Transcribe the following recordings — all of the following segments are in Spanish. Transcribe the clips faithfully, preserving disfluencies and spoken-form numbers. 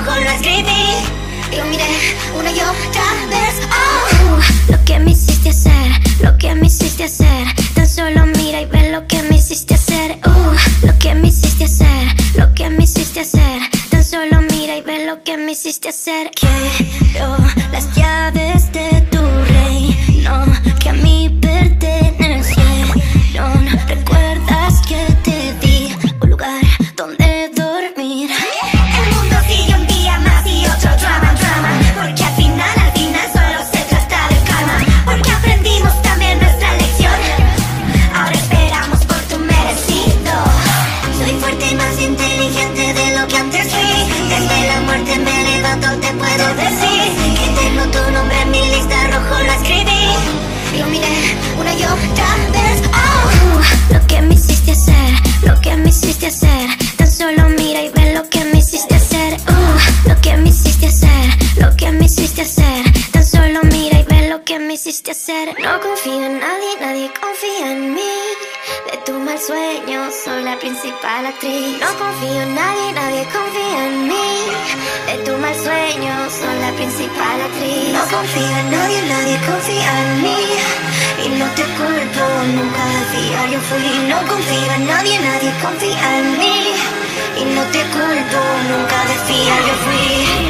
rojo lo escribí. Y lo miré una y otra vez. Oh. Uh, lo que me hiciste hacer, lo que me hiciste hacer. Tan solo mira y ve lo que me hiciste hacer. Uh, lo que me hiciste hacer, lo que me hiciste hacer. Tan solo mira y ve lo que me hiciste hacer. Quiero las llaves de tu reino que a mí pertenecieron. ¿Recuerdas que te di un lugar donde dormir? El mundo sigue un día más y otro drama, drama. Porque al final, al final solo se trata de calma. Porque aprendimos también nuestra lección. Ahora esperamos por tu merecido. Soy fuerte y más inteligente de lo que antes fui. Desde la muerte me levanto, te puedo decir que tengo tu nombre en mi lista, rojo lo escribí. Y lo miré una y otra vez. Oh. Uh, lo que me hiciste hacer, lo que me hiciste hacer. Tan solo mira y ve lo que me hiciste hacer. Uh, lo que me hiciste hacer, lo que me hiciste hacer. Tan solo mira y ve lo que me hiciste hacer. No confío en nadie, nadie confía en mí. De tu mal sueño soy la principal actriz. No confío en nadie, nadie confía en mí. De tu mal sueño soy la principal actriz. No confío en nadie, nadie confía en mí. Y no te culpo, nunca decía yo fui. No confío en nadie, nadie confía en mí. Y no te culpo, nunca decía yo fui.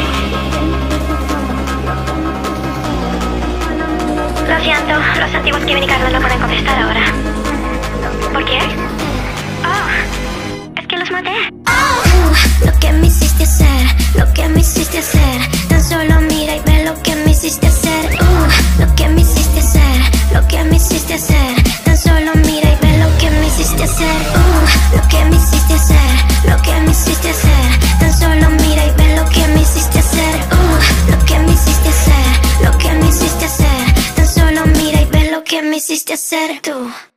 Lo siento, los antiguos Kevin y Carlos no pueden contestar ahora. ¿Por qué? Oh, es que los maté. Oh. Uh, lo que me hiciste hacer, lo que me hiciste hacer. Tan solo mira y ve lo que me hiciste hacer. Uh, lo que me hiciste hacer, lo que me hiciste hacer. Tan solo mira y ve lo que me hiciste hacer. Uh, lo que me hiciste hacer, lo que me hiciste hacer. Tan solo mira y ve lo que me hiciste hacer. Uh, lo que me hiciste hacer, lo que me hiciste hacer. Tan solo mira y ve lo que me hiciste hacer tú.